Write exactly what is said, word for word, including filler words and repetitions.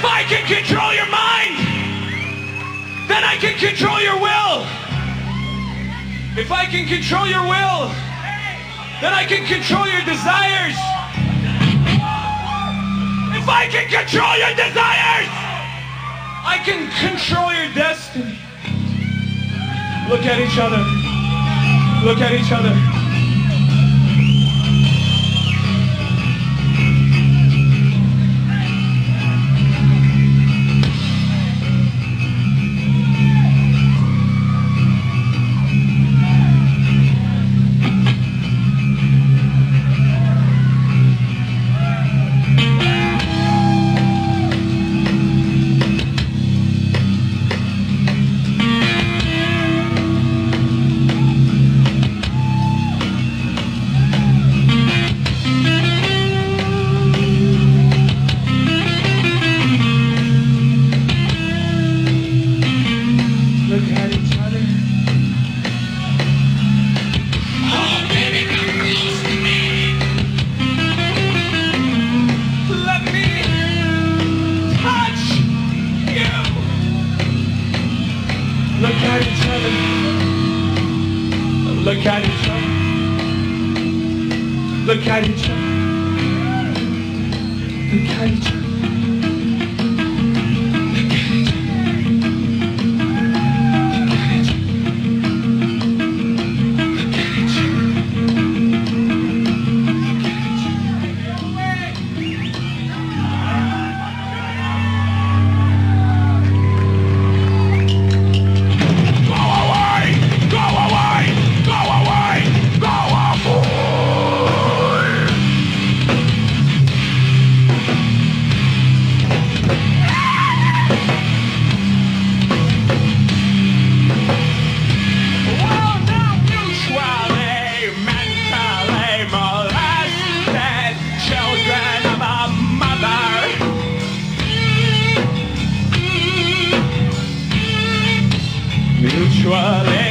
If I can control your mind, then I can control your will. If I can control your will, then I can control your desires. If I can control your desires, I can control your destiny. Look at each other. Look at each other. Look at each other. Oh, baby, come close to me. Let me touch you. Look at each other. Look at each other. Look at each other. Look at each other. Mutually